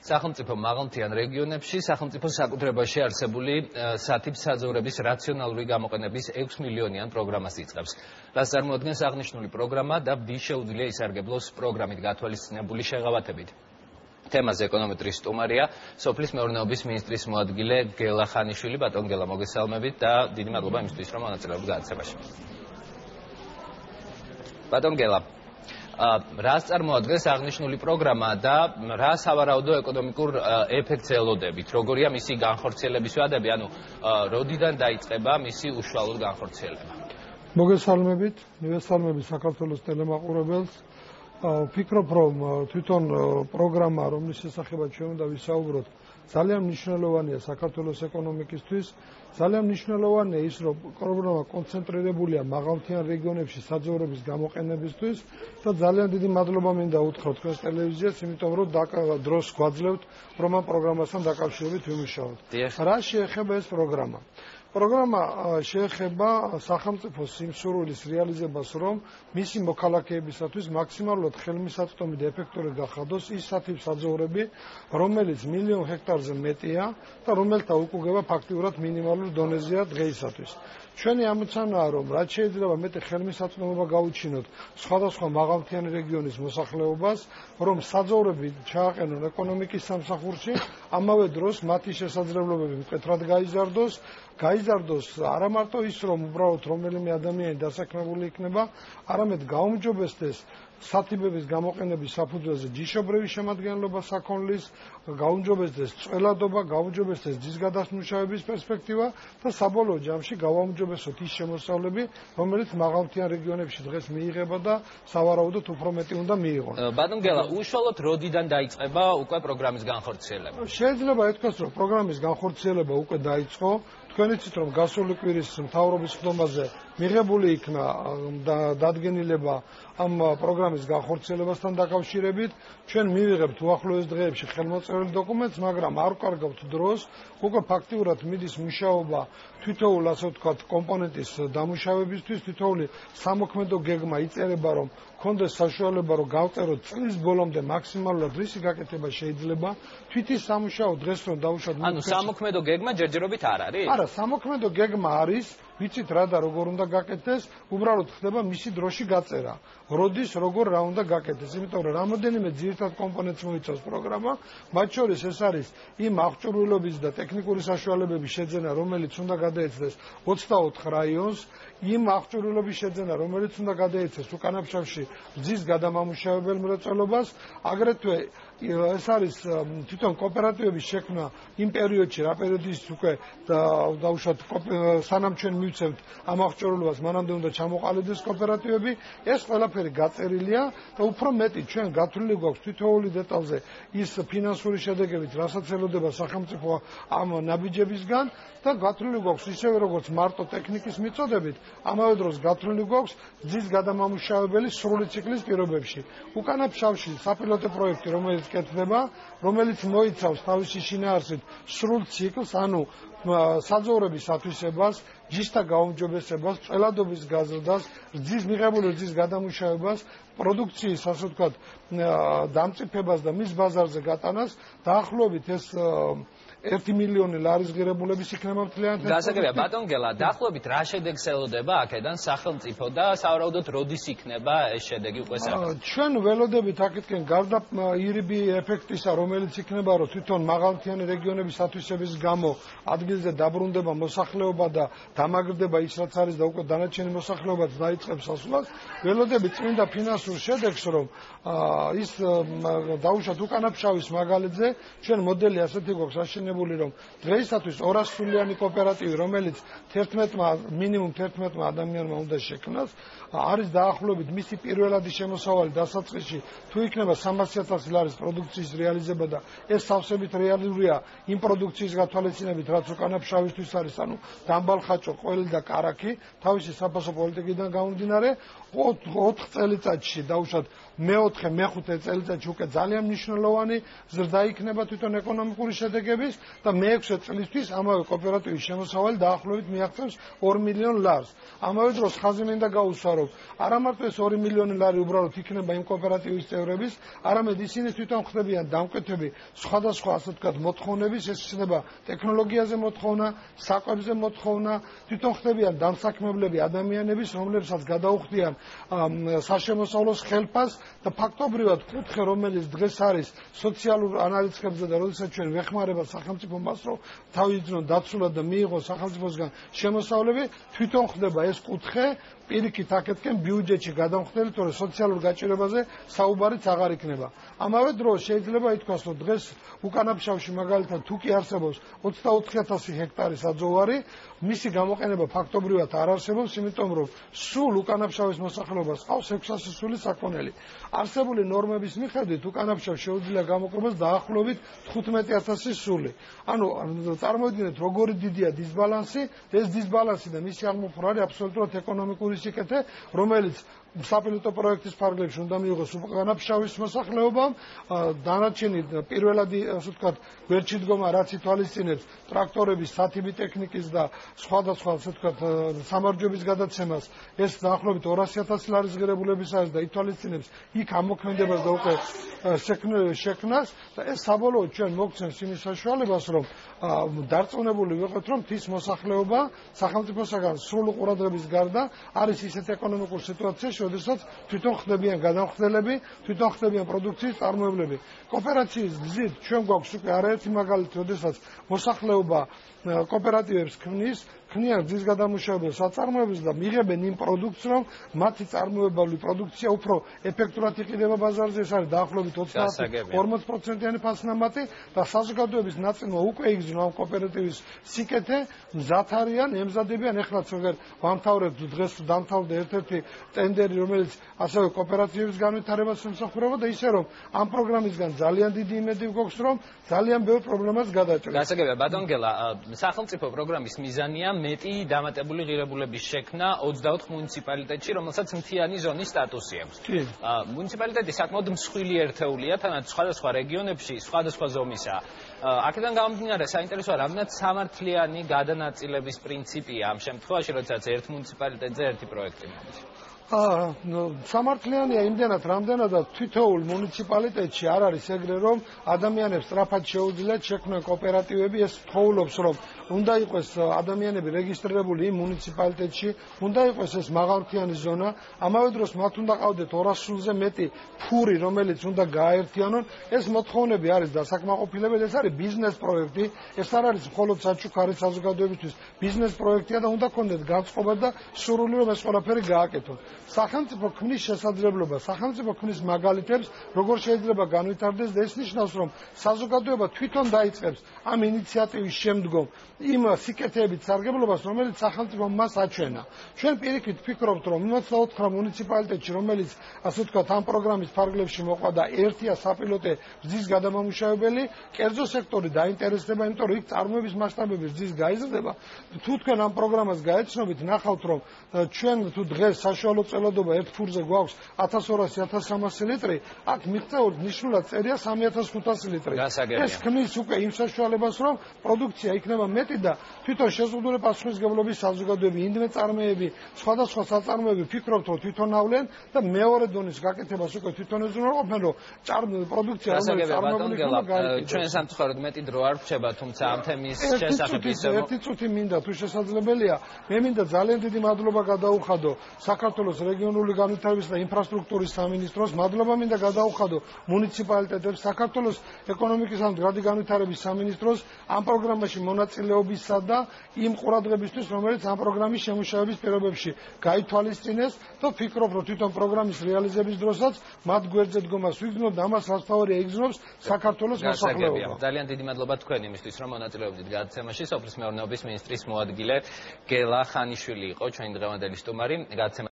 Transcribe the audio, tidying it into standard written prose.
სახელმწიფო მაღალმთიან რეგიონებში სახელმწიფო საკუთრებაში არსებული სათიბ-საძოვრების რაციონალური გამოყენების 6 მილიონიან პროგრამას იწყებს. რაც წარმოადგენს აღნიშნული პროგრამა და ბდის შეუძლია ისარგებლოს პროგრამით გათვალისწინებული შეღავათებით. თემაზე ეკონომეტრის სტუმარია სოფლის მეურნეობის მინისტრის მოადგილე გელა ხანიშვილი. ბატონ გელა, მოგესალმებით და დიდი მადლობა იმისთვის, რომ მონაწილეობთ გადაცემაში. ბატონ გელა, რას წარმოადგენს აღნიშნული პროგრამა და რა სავარაუდო ეკონომიკურ ეფექტს ელოდებით? როგორია მისი განხორციელების ვადები, ანუ როდიდან დაიწყება მისი უშუალოდ განხორციელება? მოგესალმებით, მივესალმებით საქართველოს ტელემაყურებელს. ვფიქრობ, რომ თვითონ პროგრამა, რომლის შესახებაც ჩვენ უნდა ვისაუბროთ, ძალიან მნიშვნელოვანია საქართველოს ეკონომიკისთვის. ძალიან მნიშვნელოვანია ის, რომ პროგრამა კონცენტრირებულია მაღალმთიან რეგიონებში საძოვრების გამოყენებისთვის და ძალიან დიდი მადლობა მინდა უთხრა თქვენს ტელევიზიას, იმიტომ რომ დროს გვაძლევთ, რომ ამ პროგრამასთან დაკავშირებით ვიმუშაოთ. რა შეეხება ეს პროგრამა? პროგრამა შეეხება სახელმწიფოს სიმსურულის რეალიზებას, რომ მისი მოქალაქეებისათვის მაქსიმალურად ხელმისაწვდომი და ეფექტური გახადოს ის სათიბ-საძოვრები, რომელიც 1 მილიონ ჰექტარზე მეტია და რომელთა უკუგება ფაქტიურად მინიმალურ დონეზეა დღეისათვის. ჩვენი ამოცანაა, რომ რაც შეიძლება მეტი ხელმისაწვდომობა გავუჩინოთ სხვადასხვა მაღალმთიანი რეგიონის მოსახლეობას, რომ საძოვრები ჩააყენონ ეკონომიკის სამსახურში, ამავე დროს მათი შესაძლებლობები მკვეთრად გაიზარდოს არა მარტო ის, რომ უბრალოდ რომელიმე ადამიანი დასაქმებული იქნება, არამედ გაუმჯობესდეს სათიბების გამოყენების საფუძველზე ჯიშობრივი შემადგენლობა საქონლის, გაუმჯობესდეს წველადობა, გაუმჯობესდეს ძისგადასმუშავების პერსპექტივა და საბოლოო ჯამში გავაუმჯობესოთ ის შემოსავლები, რომელიც მაღალმთიან რეგიონებში დღეს მიიღება და სავარაუდოდ უფრო მეტი უნდა მიიღონ. ბატონ გელა, უშუალოდ როდიდან დაიწყება უკვე პროგრამის განხორციელება? შეიძლება ითქვას, რომ პროგრამის განხორციელება უკვე დაიწყო. თქვენ იცით, რომ გასული კვირის მთავრობის ხდომაზე მიღებული იქნა დადგენილება ამ პროგრამის განხორციელებასთან დაკავშირებით. ჩვენ მივიღებთ უახლოეს დღეებში ხელმოწერილ დოკუმენტს, მაგრამ არ ვკარგავთ დროს. უკვე ფაქტიურად მიდის მუშაობა თითოეულ, ასე ვთქვათ, კომპონენტის დამუშავებისთვის. თითოეული სამოქმედო გეგმა იწერება, რომ კონდეს საშუალება, რომ გავწეროთ წლის ბოლომდე მაქსიმალურად რისი გაკეთება შეიძლება. თვითის სამუშაო დღეს რომ დავუშვათ. ანუ სამოქმედო გეგმა ჯერჯერობით არ არის? არა, სამოქმედო გეგმა არის, ვიცით რა და როგორ უნდა გაკეთდეს, უბრალოდ ხდება მისი დროში გაწერა. როდის, როგორ რა უნდა გაკეთდეს, იმიტომ რომ რამოდენიმე ძირითად კომპონენტს მოიცავს პროგრამა, მათ შორის ეს არის იმ აღჭურვილობის და ტექნიკური საშუალებების შეძენა, რომელიც უნდა გადაეცეს 24 რაიონს, იმ აღჭურვილობის შეძენა, რომელიც უნდა გადაეცეს უკანაფშავში რძის გადამამუშავებელ მრეწველობას, აგრეთვე ეს არის თვითონ კოოპერატივების შექმნა იმ პერიოდში, რა პერიოდის უკვე დავუშვათ სანამ ჩვენ მივცემთ ამ აღჭურვილობას, მანამდე უნდა ჩამოყალიბდეს კოოპერატივები. ეს ყველაფერი გაწერილია და უფრო მეტი ჩვენ გათვლილი გვაქვს თითოეული დეტალზე ის ფინანსური შედეგებით, რასაც ელოდება სახელმწიფო ამ ნაბიჯებისგან და გათვლილი გვაქვს ისევე როგორც მარტო ტექნიკის მიწოდებით, ამავე დროს გათვლილი გვაქვს რძის გადამამუშავებელი სრული ციკლის პირობებში. უკანაფშავში საპილოტო პროექტი, რომელიც კეთდება, რომელიც მოიცავს თავისი შინაარსით სრულ ციკლს, ანუ საძოვრების ათვისებას, ჯიშთა გაუმჯობესებას, წველადობის გაზრდას, მიღებული რძის გადამუშავებას, პროდუქციის, ასე ვთქვათ, დამწიფებას და მის ბაზარზე გატანას. დაახლოებით ეს 1 მილიონი ლარის ღირებულების იქნება მთლიანად. გასაგებია, ბატონ გელა, დაახლოებით რა შედეგს ელოდება აქედან სახელმწიფო და სავარაუდოდ როდის იქნება ეს შედეგი უკვე საერთოდ? ჩვენ ველოდებით აქეთკენ გარდა ირიბი ეფექტისა, რომელიც იქნება, რომ თვითონ მაღალმთიანი რეგიონების ათვისების გამო ადგილზე დაბრუნდება მოსახლეობა და დამაგრდება ის, რაც არის და უკვე დანარჩენი მოსახლეობაც დაიწყებს ასვლას, ველოდებით წმინდა ფინანსურ შედეგს, რომ ის დაუშვათ უკანაფშავის მაგალითზე, ჩვენ მოდელი ასეთი გვაქვს აშენებული, რომ დღეისათვის 200 სულიანი კოოპერატივი, რომელიც მინიმუმ 11 ადამიანმა უნდა შექმნას, არის დაახლოებით მისი პირველადი შემოსავალი დასაწყისში თუ იქნება 300,000 ლარის პროდუქციის რეალიზება და ეს სავსებით რეალურია იმ პროდუქციის გათვალისწინებით, რაც უკანაფშავისთვის არის, ანუ დამბალ ხაჭ დავაჭო ყველი და კარაქი თავისი საფასო პოლიტიკიდან გამომდინარე 4 წელიწადში დაუშვათ მეოთხე მეხუთე წელიწადში უკვე ძალიან მნიშვნელოვანი ზრდა იქნება თვითონ ეკონომიკური შედეგების და მე-6 წლისთვის ამავე კოოპერატივის შემოსავალი დაახლოებით მიაღწევს 2 მილიონ ლარს. ამავე დროს ხაზი მინდა გაუსვა რომ არა მარტო ეს 2 მილიონი ლარი უბრალოდ იქნება იმ კოოპერატივის წევრების, არამედ ისინი თვითონ ხდებიან დამკვეთები სხვადასხვა ასე ვთქვათ მოთხოვნების, ეს იქნება ტექნოლოგიაზე მოთხოვნა, საკვებზე მოთხოვნა, თვითონ ხდებიან დამსაქმებლები ადამიანების, რომლებსაც გადაუხდიან საშემოსავლოს ხელფას და ფაქტობრივად კუთხე რომელიც დღეს არის სოციალურ ანალიზებზე და როდესაც ჩვენ ვეხმარება სახელმწიფო მას რომ თავისუფლად დაცულად და მიიღოს სახელმწიფოსგან შემოსავლები თვითონ ხდება ეს კუთხე პირიქით აქეთკენ ბიუჯეტში გადამხდელი თორე სოციალურ გაჭირებაზე საუბარიც აღარ იქნება. ამავე დროს შეიძლება ითქვას რომ დღეს უკანაფშავში მაგალითად თუ კი არსებობს 24,000 ჰექტარი საძოვარი, მისი გამოყენება ფაქტობრივად არ არსებობს, იმიტომ რომ სულ უკანაფშავის მოსახლეობას ყავს 600 სული საქონელი. არსებული ნორმების მიხედვით უკანაფშავს შეუძლია გამოყენებას დაახლოებით 15,000 სული. ანუ წარმოიდგინეთ როგორი დიდია დისბალანსი, ეს დისბალანსი და მისი აღმოფხვრა არის აბსოლუტურად ეკონომიკური სიკეთე, რომელიც საპილოტო პროექტის ფარგლებში უნდა მიიღოს უკანაფშავის მოსახლეობამ, დანარჩენი პირველადი ასე ვთქვათ გვერდში დგომა რაც ითვალისწინებს ტრაქტორების, სათიბი ტექნიკის და სხვადასხვა ასე ვთქვათ სამარჯვების გადაცემას, ეს დაახლოებით 200,000 ლარის ღირებულების არის და ითვალისწინებს იქ ამოქმედებას და უკვე შექმნას და ეს საბოლოოდ ჩვენ მოგცემს იმის საშუალებას, რომ დარწმუნებული ვიყოთ, რომ მთის მოსახლეობა სახელმწიფოსაგან სრული ყურადღების გარდა არის ისეთ ეკონომიკურ სიტუაციაში, როდესაც თვითონ ხდებიან გადამხდელები, თვითონ ხდებიან პროდუქციის წარმოებლები. კოოპერაციის გზით ჩვენ გვაქვს უკვე არაერთი მაგალითი, როდესაც მოსახლეობა კოოპერატივებს ქმნიან გზის გადამუშავებელ საწარმოებებს და მიიღებენ იმ პროდუქტს, რომ მათი წარმოებული პროდუქცია უფრო ეფექტურად იყიდება ბაზარზე, ეს არის დაახლოებით 30-40%-იანი ფასნამატი და საზოგადოების ნაწილმა უკვე იგრძნო ამ კოოპერატივის სიკეთე, მზად არიან, ემზადებიან, ეხლაც ვამთავრებთ დღეს დამთავრდა ერთ-ერთი ტენდერი, რომელიც ასევე კოოპერატივების განვითარებას ემსახურება და ისე რომ ამ პროგრამისგან ძალიან დიდი იმედი გვაქვს, რომ ძალიან ბევრ პრობლემას გადაჭრით. გასაგებია, ბატონ გელა, სახელმწიფო პროგრამის მიზანია მეტი დამატებული ღირებულების შექმნა 24 მუნიციპალიტეტში, რომელსაც მთიანი ზონის სტატუსი აქვს. მუნიციპალიტეტი საკმაოდ მსხვილი ერთეულია, თანაც სხვადასხვა რეგიონებში სხვადასხვა ზომისაა. აქედან გამომდინარე, საინტერესოა, რამდენად სამართლიანი გადანაწილების პრინციპია ამ შემთხვევაში, როდესაც ერთ მუნიციპალიტეტზე ერთი პროექტი მოდის. სამართლიანია იმდენად, რამდენადაც თითოეულ მუნიციპალიტეტში არ არის ეგრე, რომ ადამიანებს სწრაფად შეუძლიათ შექმნან კოოპერატივები, ეს თხოვლობს, რომ უნდა იყოს ადამიანები რეგისტრირებული იმ მუნიციპალიტეტში, უნდა იყოს ეს მაღალმთიანი ზონა, ამავე დროს მათ უნდა ყავდეთ 200 სულზე მეტი ფური, რომელიც უნდა გააერთიანონ. ეს მოთხოვნები არის დასაკმაყოფილებელი, ეს არის ბიზნეს პროექტი, ეს არ არის მხოლოდ საჩუქარი საზოგადოებისთვის, ბიზნეს პროექტია და უნდა ქონდეთ განწყობა და სურვილი, რომ ეს ყველაფერი გააკეთონ. სახელმწიფო ქმნის შესაძლებლობა, სახელმწიფო ქმნის მაგალითებს, როგორ შეიძლება განვითარდეს და ეს ნიშნავს, რომ საზოგადოება თვითონ დაიწყებს ამ ინიციატივის შემდგომ იმ სიკეთეებით სარგებლობას, რომელიც სახელმწიფომ მას აჩვენა. ჩვენ პირიქით ვფიქრობთ, რომ 24 მუნიციპალიტეტში, რომელიც ასე ვთქვათ ამ პროგრამის ფარგლებში მოყვა და ერთია საპილოტე გზის გადამამუშავებელი, კერძო სექტორი დაინტერესდება, იმიტომ რომ იქ წარმოების მასშტაბები გზის გაიზრდება. თუ თქვენ ამ პროგრამას გაეცნობით, ნახავთ, რომ ჩვენ თუ დღეს საშუალო წელადობა ერთ ფურზე გვაქვს 1200-1300 ლიტრი, აქ მიღწევთ ნიშნულად წერია 3500 ლიტრი. ეს ქმნის უკვე იმ საშუალებას, რომ პროდუქცია იქნება მეტი და თვითონ შეზღუდული პასუხისმგებლობის საზოგადოებები, ინდმეწარმეები, სხვადასხვა საწარმოები ფიქრობთ, რომ თვითონ ავლენ და მეორე დონის გაკეთებას უკვე თვითონ ეძღვნება, რომ პროდუქცია რომელიც წარმოებული იქნება გააკეთოს. ჩვენ სამწუხაროდ მეტი დრო არ რჩება, თუმცა ამ თემის შესახებ ერთი წუთი მინდა, თუ შესაძლებელია, მე მინდა ძალიან დიდი მადლობა გადაუხადო საქართველოს რეგიონული განვითარების და ინფრასტრუქტურის სამინისტროს, მადლობა მინდა გადაუხადო მუნიციპალიტეტებს, საქართველოს ეკონომიკის და მდგრადი განვითარების სამინისტროს ამ პროგრამაში მონაწილეობისა და იმ ყურადღებისთვის, რომელიც ამ პროგრამის შემუშავების პირობებში გაითვალისწინეს და ვფიქრობ, რომ თვითონ პროგრამის რეალიზების დროსაც მათ გვერდზე დგომას ვიგრძნობ და ამას რასთავარი ეიგრძნობს საქართველოს მოსახლეობა. ძალიან დიდი მადლობა თქვენ იმისთვის, რომ მონაწილეობდით გადაცემაში. სოფლის მეურნეობის მინისტრის მოადგილე გელა ხანიშვილი იყო ჩვენი დღევანდელი სტუმარი.